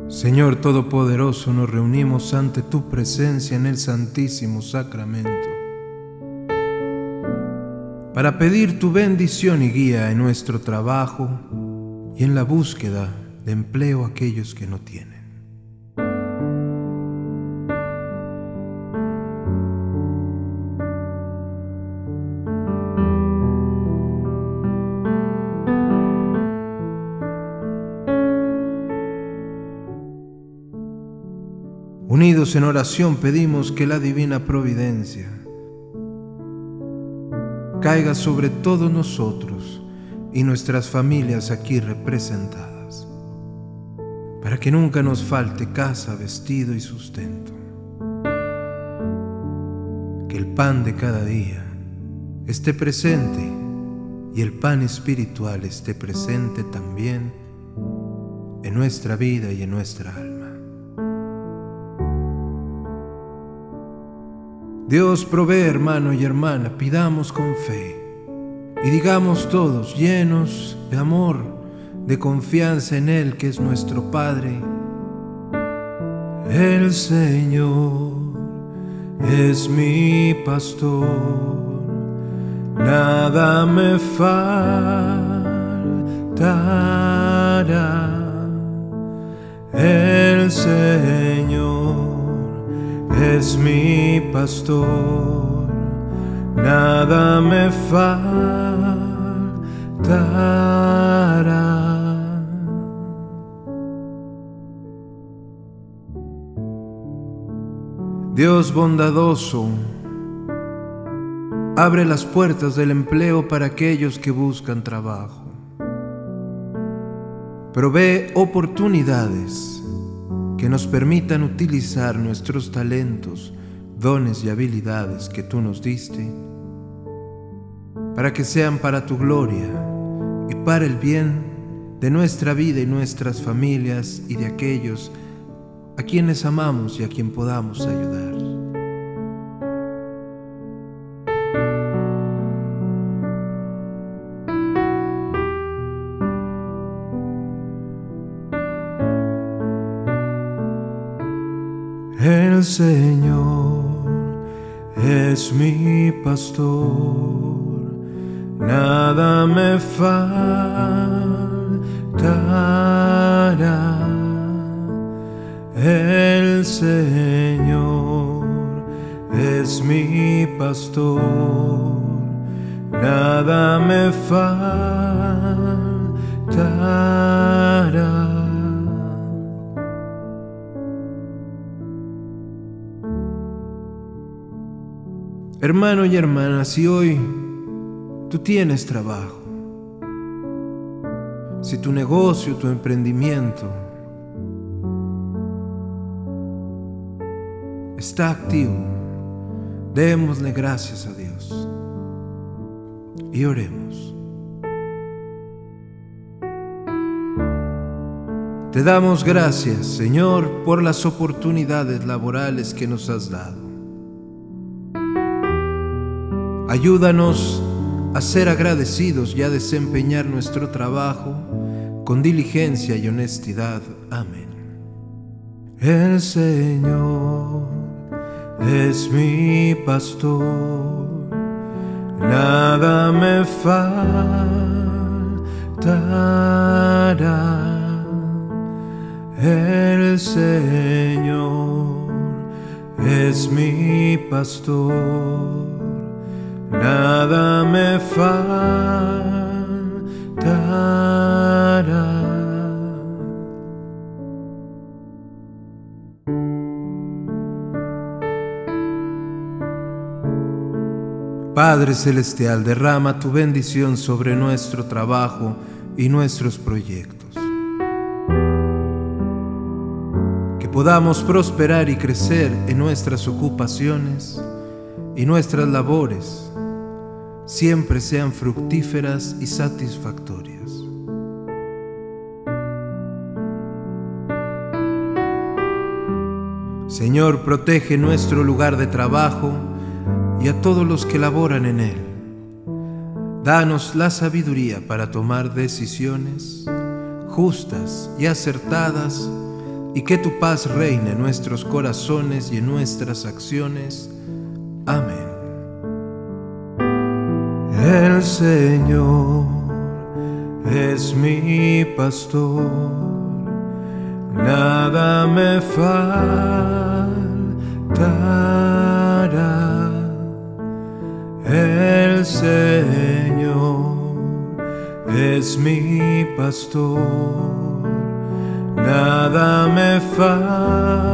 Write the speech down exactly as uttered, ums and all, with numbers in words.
Señor Todopoderoso, nos reunimos ante tu presencia en el Santísimo Sacramento para pedir tu bendición y guía en nuestro trabajo y en la búsqueda de empleo a aquellos que no tienen. Unidos en oración pedimos que la divina providencia caiga sobre todos nosotros y nuestras familias aquí representadas, para que nunca nos falte casa, vestido y sustento. Que el pan de cada día esté presente y el pan espiritual esté presente también en nuestra vida y en nuestra alma. Dios provee, hermano y hermana, pidamos con fe y digamos todos, llenos de amor, de confianza en Él que es nuestro Padre: el Señor es mi pastor, nada me faltará. El Señor es mi pastor, nada me faltará. Dios bondadoso, abre las puertas del empleo para aquellos que buscan trabajo. Provee oportunidades que nos permitan utilizar nuestros talentos, dones y habilidades que tú nos diste, para que sean para tu gloria y para el bien de nuestra vida y nuestras familias y de aquellos a quienes amamos y a quien podamos ayudar. El Señor es mi pastor, nada me faltará. El Señor es mi pastor, nada me faltará. Hermano y hermana, si hoy tú tienes trabajo, si tu negocio, tu emprendimiento está activo, démosle gracias a Dios y oremos. Te damos gracias, Señor, por las oportunidades laborales que nos has dado. Ayúdanos a ser agradecidos y a desempeñar nuestro trabajo con diligencia y honestidad. Amén. El Señor es mi pastor, nada me faltará. El Señor es mi pastor, nada me faltará. Padre Celestial, derrama tu bendición sobre nuestro trabajo y nuestros proyectos. Que podamos prosperar y crecer en nuestras ocupaciones y nuestras labores siempre sean fructíferas y satisfactorias. Señor, protege nuestro lugar de trabajo y a todos los que laboran en él. Danos la sabiduría para tomar decisiones justas y acertadas y que tu paz reine en nuestros corazones y en nuestras acciones. Amén. El Señor es mi pastor, nada me faltará. El Señor es mi pastor, nada me faltará.